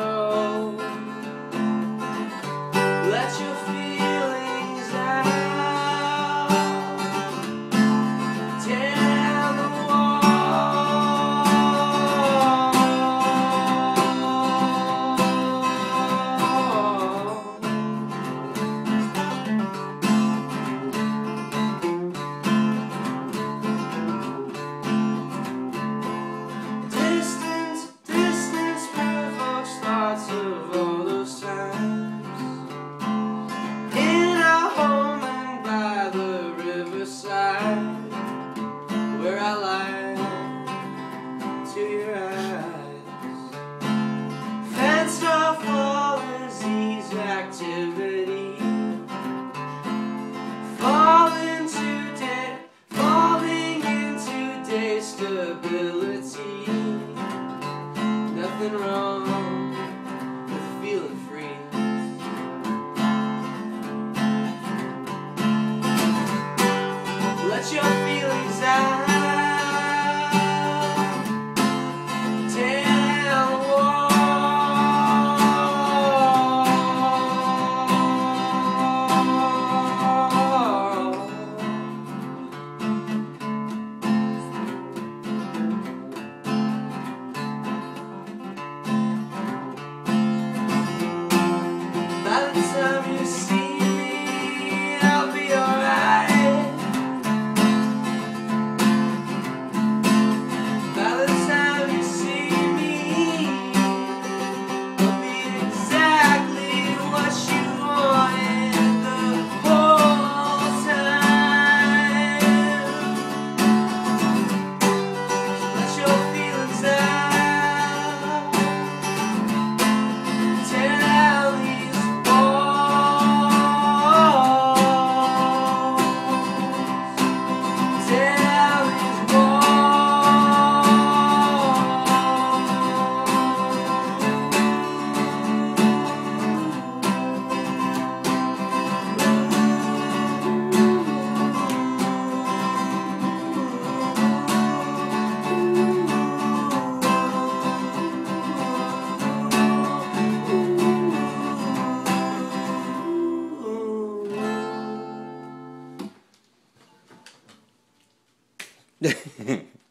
go. Let your feelings out. Tear down the Distance provokes thoughts of all those times in our home and by the riverside, where I lie to your eyes. Fenced off all disease activity, falling into day stability. Nothing wrong with feeling free. Let your feelings out. Tear down the By the time you see me, I'll be alright. By the time you see me, I'll be exactly what you wanted the whole time. So let your feelings out. Tear down these walls. Tear down these walls.